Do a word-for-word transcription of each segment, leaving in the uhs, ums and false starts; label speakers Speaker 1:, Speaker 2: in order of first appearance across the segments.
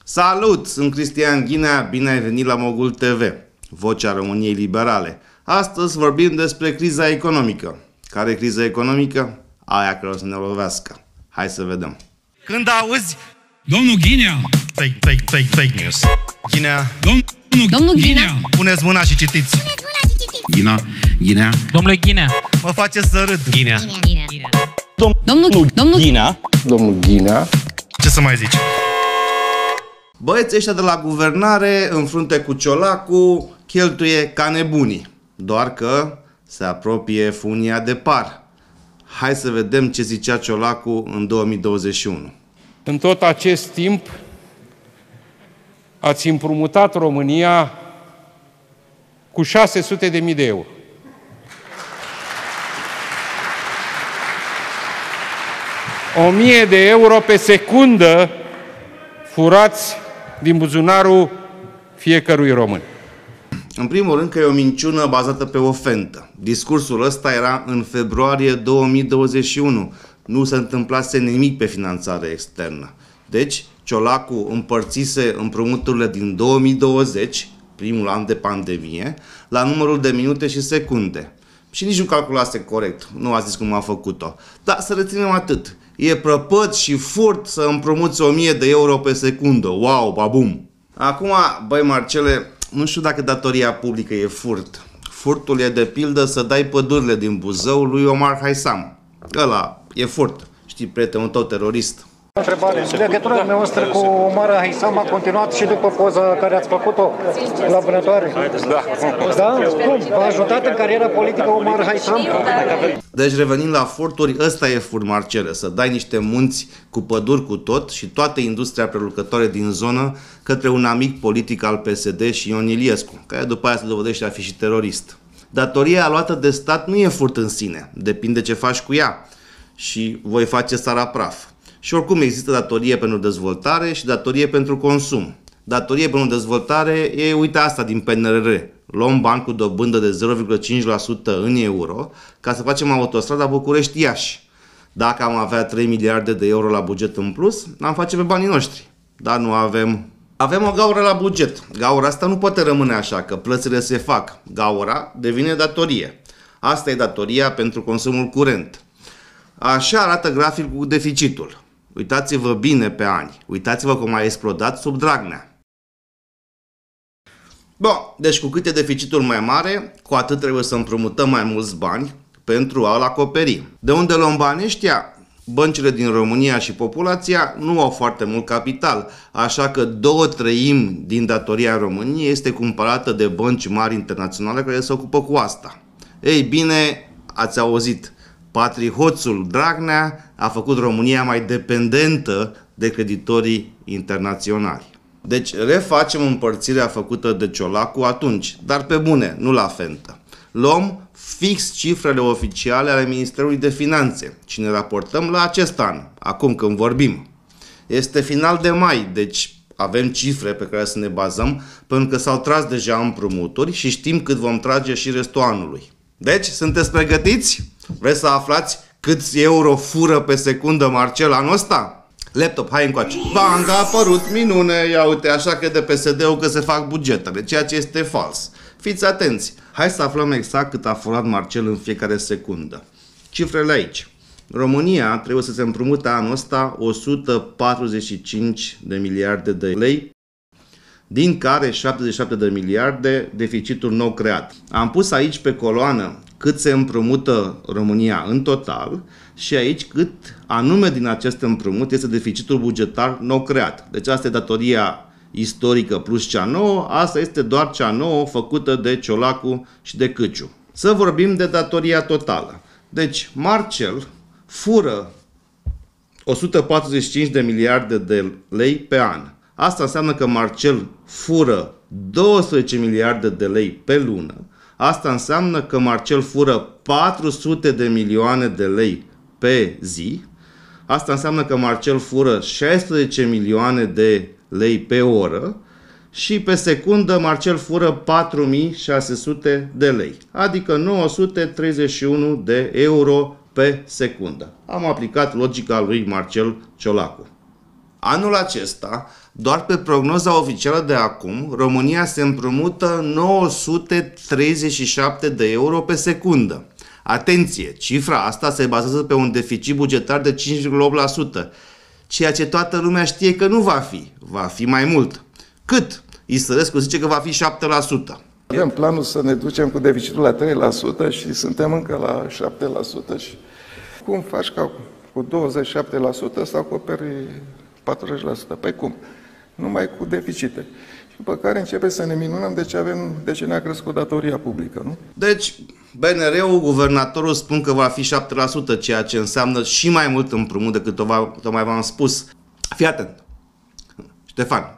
Speaker 1: Salut! Sunt Cristian Ghinea, bine ai venit la Mogul T V, vocea României Liberale. Astăzi vorbim despre criza economică. Care e criza economică? Aia care o să ne lovească. Hai să vedem.
Speaker 2: Când auzi...
Speaker 3: Domnul Ghinea!
Speaker 2: Fake, fake, fake, fake news. Ghinea...
Speaker 3: Domnul,
Speaker 4: Domnul Ghinea!
Speaker 2: Puneți mâna și citiți.
Speaker 3: Ghinea! Ghinea!
Speaker 5: Domnule Ghinea!
Speaker 2: Mă face să râd.
Speaker 5: Ghinea!
Speaker 4: Domnul, domnul
Speaker 6: Ghinea. Domnul Ghinea.
Speaker 2: Ce să mai zici?
Speaker 1: Băieții ăștia de la guvernare, în frunte cu Ciolacu, cheltuie ca nebunii. Doar că se apropie funia de par. Hai să vedem ce zicea Ciolacu în două mii douăzeci și unu.
Speaker 6: În tot acest timp ați împrumutat România cu șase sute de mii de euro. o mie de euro pe secundă furați din buzunarul fiecărui român.
Speaker 1: În primul rând că e o minciună bazată pe ofentă. Discursul ăsta era în februarie două mii douăzeci și unu. Nu se întâmplase nimic pe finanțare externă. Deci, Ciolacu împărțise împrumuturile din două mii douăzeci, primul an de pandemie, la numărul de minute și secunde. Și nici nu calculase corect. Nu a zis cum a făcut-o. Dar să reținem atât. E prăpăt și furt să împrumuți o mie de euro pe secundă. Wow, babum! Acum, băi Marcele, nu știu dacă datoria publică e furt. Furtul e de pildă să dai pădurile din Buzău lui Omar Haisam. Ăla e furt. Știi, prietenul tău terorist.
Speaker 7: Întrebare. Legătura dumneavoastră cu Omar Haisam a continuat și după poza care ați făcut-o la vânătoare? Da. Da? Cum? V-a ajutat în cariera politică Omar Haisam?
Speaker 1: Deci revenind la furturi, ăsta e furt, Marcele. Să dai niște munți cu păduri cu tot și toată industria prelucrătoare din zonă către un amic politic al P S D și Ion Iliescu, care după aia se dovedește a fi și terorist. Datoria luată de stat nu e furt în sine. Depinde ce faci cu ea. Și voi face țara praf. Și oricum există datorie pentru dezvoltare și datorie pentru consum. Datorie pentru dezvoltare e, uite asta din P N R R. Luăm bani cu dobândă de zero virgulă cinci la sută în euro ca să facem autostrada București-Iași. Dacă am avea trei miliarde de euro la buget în plus, am face pe banii noștri. Dar nu avem. Avem o gaură la buget. Gaura asta nu poate rămâne așa, că plățile se fac. Gaura devine datorie. Asta e datoria pentru consumul curent. Așa arată graficul cu deficitul. Uitați-vă bine pe ani. Uitați-vă cum a explodat sub Dragnea. Bun, deci cu cât e deficitul mai mare, cu atât trebuie să împrumutăm mai mulți bani pentru a-l acoperi. De unde luăm banii ăștia? Băncile din România și populația nu au foarte mult capital, așa că două treimi din datoria României este cumpărată de bănci mari internaționale care se ocupă cu asta. Ei bine, ați auzit. Patrihoțul Dragnea a făcut România mai dependentă de creditorii internaționali. Deci refacem împărțirea făcută de Ciolacu atunci, dar pe bune, nu la fentă. Luăm fix cifrele oficiale ale Ministerului de Finanțe și ne raportăm la acest an, acum când vorbim. Este final de mai, deci avem cifre pe care să ne bazăm, pentru că s-au tras deja împrumuturi și știm cât vom trage și restul anului. Deci, sunteți pregătiți? Vreți să aflați câți euro fură pe secundă Marcel anul ăsta? Laptop, hai încoace. Bang, a apărut, minune, ia uite, așa că de P S D-ul că se fac bugetele, ceea ce este fals. Fiți atenți, hai să aflăm exact cât a furat Marcel în fiecare secundă. Cifrele aici. România trebuie să se împrumute anul ăsta o sută patruzeci și cinci de miliarde de lei, din care șaptezeci și șapte de miliarde deficitul nou creat. Am pus aici pe coloană cât se împrumută România în total și aici cât anume din acest împrumut este deficitul bugetar nou creat. Deci asta e datoria istorică plus cea nouă, asta este doar cea nouă făcută de Ciolacu și de Câciu. Să vorbim de datoria totală. Deci Marcel fură o sută patruzeci și cinci de miliarde de lei pe an. Asta înseamnă că Marcel fură douăsprezece miliarde de lei pe lună. Asta înseamnă că Marcel fură patru sute de milioane de lei pe zi. Asta înseamnă că Marcel fură șaisprezece milioane de lei pe oră. Și pe secundă Marcel fură patru mii șase sute de lei. Adică nouă sute treizeci și unu de euro pe secundă. Am aplicat logica lui Marcel Ciolacu. Anul acesta Doar pe prognoza oficială de acum, România se împrumută nouă sute treizeci și șapte de euro pe secundă. Atenție, cifra asta se bazează pe un deficit bugetar de cinci virgulă opt la sută, ceea ce toată lumea știe că nu va fi, va fi mai mult. Cât? Isărescu zice că va fi șapte la sută.
Speaker 5: Avem planul să ne ducem cu deficitul la trei la sută și suntem încă la șapte la sută. Și cum faci ca cu douăzeci și șapte la sută să acoperi patruzeci la sută? Păi cum? Numai cu deficite. Și după care începe să ne minunăm de ce, avem, de ce ne-a crescut datoria publică, nu?
Speaker 1: Deci, B N R-ul, guvernatorul spun că va fi șapte la sută, ceea ce înseamnă și mai mult împrumut decât tocmai v-am spus. Fii atent. Ștefan.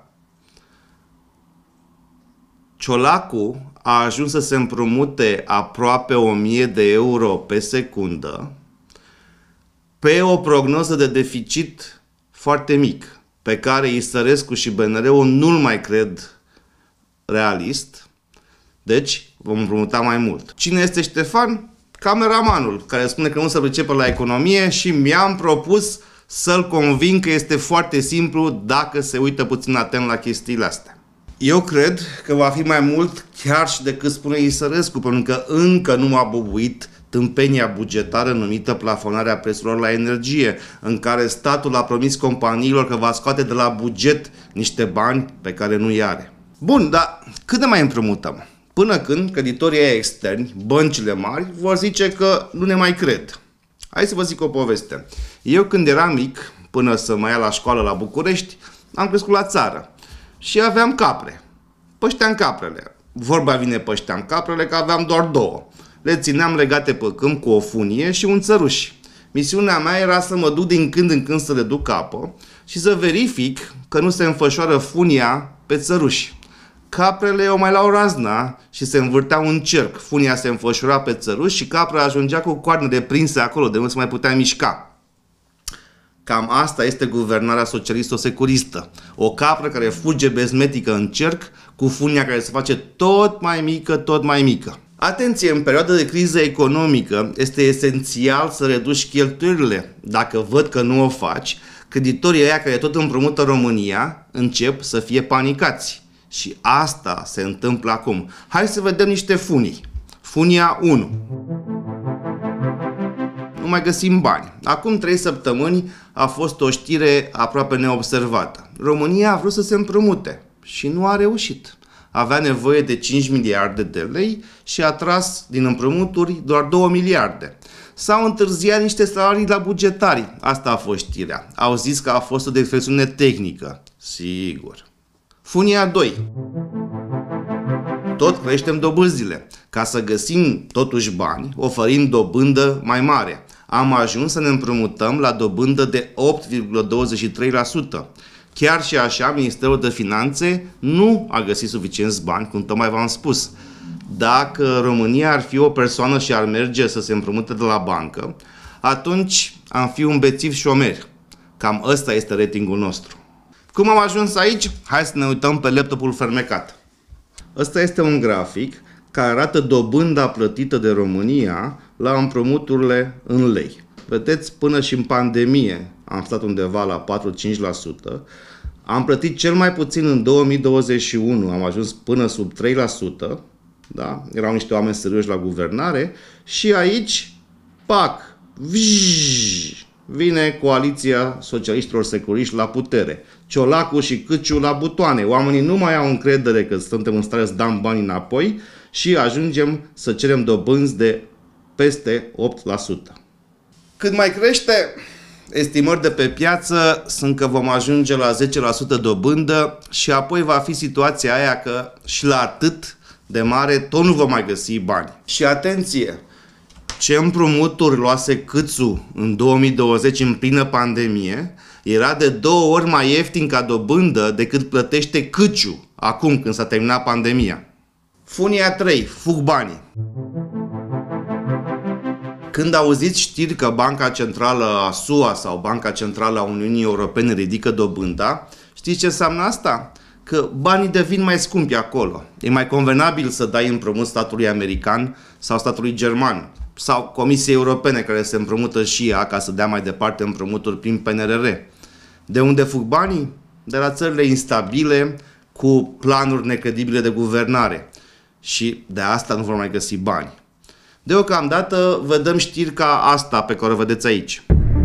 Speaker 1: Ciolacu a ajuns să se împrumute aproape o mie de euro pe secundă pe o prognoză de deficit foarte mic, pe care Isărescu și B N R-ul nu-l mai cred realist. Deci vom împrumuta mai mult. Cine este Ștefan? Cameramanul, care spune că nu se pricepe la economie și mi-am propus să-l convin că este foarte simplu dacă se uită puțin atent la chestiile astea. Eu cred că va fi mai mult chiar și decât spune Isărescu, pentru că încă nu a bubuit tâmpenia bugetară numită plafonarea prețurilor la energie, în care statul a promis companiilor că va scoate de la buget niște bani pe care nu i are. Bun, dar cât de mai împrumutăm? Până când creditorii externi, băncile mari, vor zice că nu ne mai cred. Hai să vă zic o poveste. Eu când eram mic, până să mă ia la școală la București, am crescut la țară și aveam capre. Pășteam caprele. Vorba vine pășteam caprele că aveam doar două. Le țineam legate pe câmp cu o funie și un țăruș. Misiunea mea era să mă duc din când în când să le duc apă și să verific că nu se înfășoară funia pe țăruși. Caprele o mai luau razna și se învârteau în cerc. Funia se înfășura pe țăruș și capra ajungea cu coarnele prinse acolo, de nu se mai putea mișca. Cam asta este guvernarea socialisto-securistă. O capră care fuge bezmetică în cerc, cu funia care se face tot mai mică, tot mai mică. Atenție, în perioada de criză economică este esențial să reduci cheltuielile. Dacă văd că nu o faci, creditorii ăia care tot împrumută România încep să fie panicați. Și asta se întâmplă acum. Hai să vedem niște funii. Funia unu. Nu mai găsim bani. Acum trei săptămâni a fost o știre aproape neobservată. România a vrut să se împrumute și nu a reușit. Avea nevoie de cinci miliarde de lei și a tras din împrumuturi doar două miliarde. S-au întârziat niște salarii la bugetari. Asta a fost știrea. Au zis că a fost o defecțiune tehnică. Sigur. Funia doi. Tot creștem dobânzile. Ca să găsim totuși bani, oferim dobândă mai mare. Am ajuns să ne împrumutăm la dobândă de opt virgulă douăzeci și trei la sută. Chiar și așa, Ministerul de Finanțe nu a găsit suficienți bani, cum tocmai v-am spus. Dacă România ar fi o persoană și ar merge să se împrumute de la bancă, atunci am fi un bețiv șomer. Cam ăsta este ratingul nostru. Cum am ajuns aici? Hai să ne uităm pe laptopul fermecat. Ăsta este un grafic care arată dobânda plătită de România la împrumuturile în lei. Vedeți, până și în pandemie am stat undeva la patru-cinci la sută. Am plătit cel mai puțin în două mii douăzeci și unu, am ajuns până sub trei la sută. Da? Erau niște oameni serioși la guvernare. Și aici, pac, vjj, vine coaliția socialiștilor securiști la putere. Ciolacu și Câciu la butoane. Oamenii nu mai au încredere că suntem în stare să dăm bani înapoi și ajungem să cerem dobânzi de peste opt la sută. Cât mai crește, estimări de pe piață sunt că vom ajunge la zece la sută dobândă și apoi va fi situația aia că și la atât de mare tot nu vom mai găsi bani. Și atenție! Ce împrumuturi luase Câțu în două mii douăzeci în plină pandemie era de două ori mai ieftin ca dobândă decât plătește Câciu acum când s-a terminat pandemia. Funia trei. Fug banii. Când auziți știri că Banca Centrală a S U A sau Banca Centrală a Uniunii Europene ridică dobânda, știți ce înseamnă asta? Că banii devin mai scumpi acolo. E mai convenabil să dai împrumut statului american sau statului german sau Comisiei Europene care se împrumută și ea ca să dea mai departe împrumuturi prin P N R R. De unde fug banii? de la țările instabile cu planuri necredibile de guvernare. Și de asta nu vor mai găsi bani. Deocamdată vedem știri ca asta pe care o vedeți aici.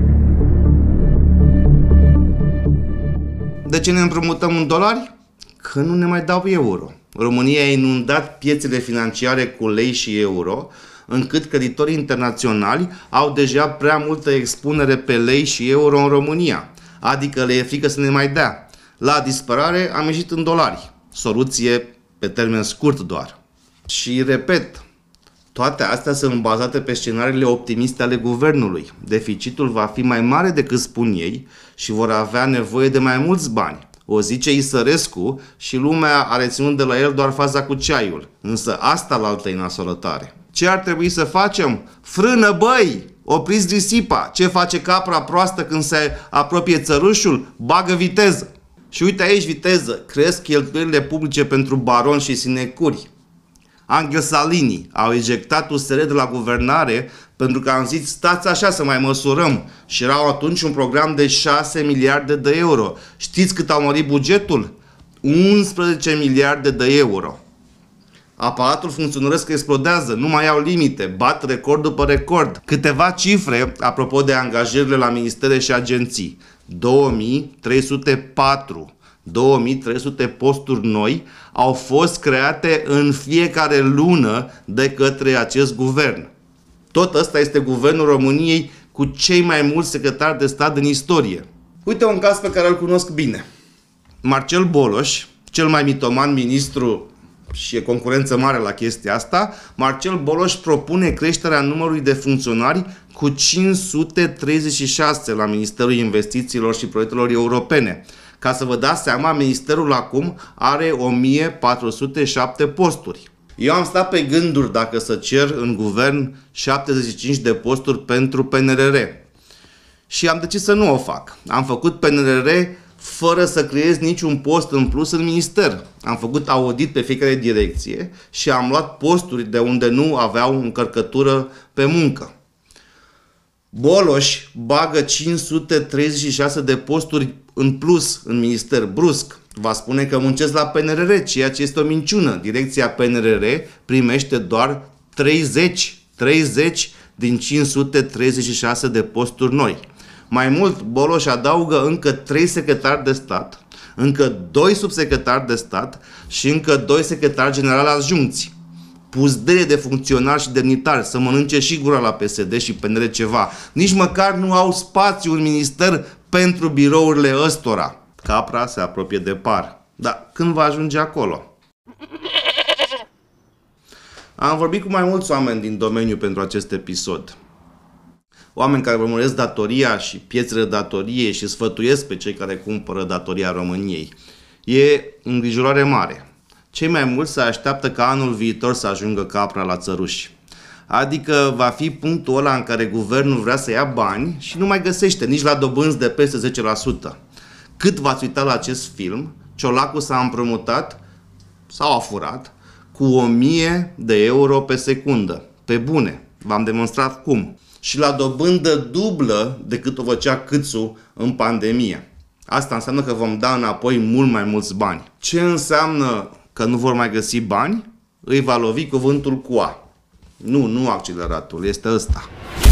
Speaker 1: De ce ne împrumutăm în dolari? Că nu ne mai dau euro. România a inundat piețele financiare cu lei și euro, încât creditorii internaționali au deja prea multă expunere pe lei și euro în România. Adică le e frică să ne mai dea. La disperare am ieșit în dolari. Soluție pe termen scurt doar. Și repet, toate astea sunt bazate pe scenariile optimiste ale guvernului. Deficitul va fi mai mare decât spun ei și vor avea nevoie de mai mulți bani. O zice Isărescu și lumea a reținut de la el doar faza cu ceaiul. Însă asta la altă-i nasolătare. Ce ar trebui să facem? Frână, băi! Opriți risipa! Ce face capra proastă când se apropie țărușul? Bagă viteză! Și uite aici viteză. Cresc cheltuielile publice pentru baroni și sinecuri. Angel Salini au ejectat U S R de la guvernare pentru că am zis stați așa să mai măsurăm și erau atunci un program de șase miliarde de euro. Știți cât au mărit bugetul? unsprezece miliarde de euro. Aparatul funcționăresc explodează, nu mai au limite, bat record după record. Câteva cifre apropo de angajările la ministere și agenții. două mii trei sute patru. două mii trei sute posturi noi au fost create în fiecare lună de către acest guvern. Tot ăsta este guvernul României cu cei mai mulți secretari de stat din istorie. Uite un caz pe care îl cunosc bine. Marcel Boloș, cel mai mitoman ministru și e concurență mare la chestia asta, Marcel Boloș propune creșterea numărului de funcționari cu cinci sute treizeci și șase la Ministerul Investițiilor și Proiectelor Europene. Ca să vă dați seama, ministerul acum are o mie patru sute șapte posturi. Eu am stat pe gânduri dacă să cer în guvern șaptezeci și cinci de posturi pentru P N R R. Și am decis să nu o fac. Am făcut P N R R fără să creez niciun post în plus în minister. Am făcut audit pe fiecare direcție și am luat posturi de unde nu aveau încărcătură pe muncă. Boloș bagă cinci sute treizeci și șase de posturi în plus în minister, brusc. Va spune că muncesc la P N R R, ceea ce este o minciună. Direcția P N R R primește doar treizeci, treizeci din cinci sute treizeci și șase de posturi noi. Mai mult, Boloș adaugă încă trei secretari de stat, încă doi subsecretari de stat și încă doi secretari generali adjuncți. Puzdere de funcționari și demnitari să mănânce și gura la P S D și P N R ceva. Nici măcar nu au spațiu în minister pentru birourile ăstora. Capra se apropie de par. Dar când va ajunge acolo? Am vorbit cu mai mulți oameni din domeniu pentru acest episod. Oameni care urmăresc datoria și piețele datorie și sfătuiesc pe cei care cumpără datoria României. E îngrijorare mare. Cei mai mulți se așteaptă ca anul viitor să ajungă capra la țăruși. Adică va fi punctul ăla în care guvernul vrea să ia bani și nu mai găsește nici la dobânzi de peste zece la sută. Cât v-ați uitat la acest film, Ciolacu s-a împrumutat sau a furat cu o mie de euro pe secundă. Pe bune, v-am demonstrat cum. Și la dobândă dublă decât o făcea Câțu în pandemie. Asta înseamnă că vom da înapoi mult mai mulți bani. Ce înseamnă că nu vor mai găsi bani? Îi va lovi cuvântul cu A. Nu, nu acceleratul, este ăsta.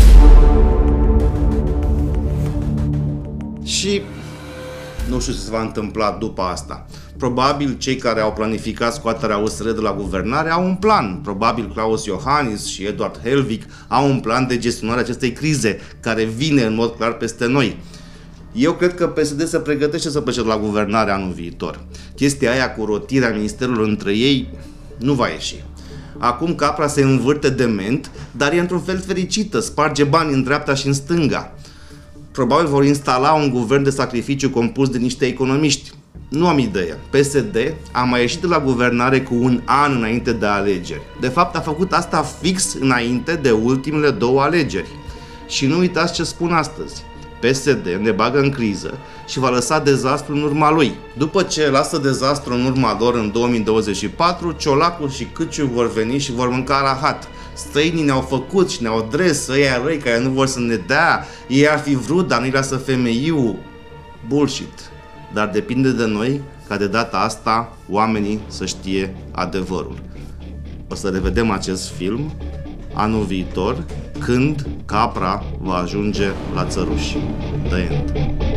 Speaker 1: Și nu știu ce se va întâmpla după asta. Probabil cei care au planificat scoaterea U S R de la guvernare au un plan. Probabil Klaus Iohannis și Eduard Helvig au un plan de gestionare a acestei crize care vine în mod clar peste noi. Eu cred că P S D se pregătește să plece de la guvernare anul viitor. Chestia aia cu rotirea ministerului între ei nu va ieși. Acum capra se învârte dement, dar e într-un fel fericită, sparge bani în dreapta și în stânga. Probabil vor instala un guvern de sacrificiu compus de niște economiști. Nu am idee. P S D a mai ieșit de la guvernare cu un an înainte de alegeri. De fapt a făcut asta fix înainte de ultimele două alegeri. Și nu uitați ce spun astăzi. P S D ne bagă în criză și va lăsa dezastru în urma lui. După ce lasă dezastru în urma lor în două mii douăzeci și patru, Ciolacu și Câciu vor veni și vor mânca rahat. Străinii ne-au făcut și ne-au dres, ăia răi care nu vor să ne dea, ei ar fi vrut, dar nu-i lasă femeiul. Bullshit. dar depinde de noi ca de data asta oamenii să știe adevărul. O să revedem acest film anul viitor, când capra va ajunge la țăruși. The end.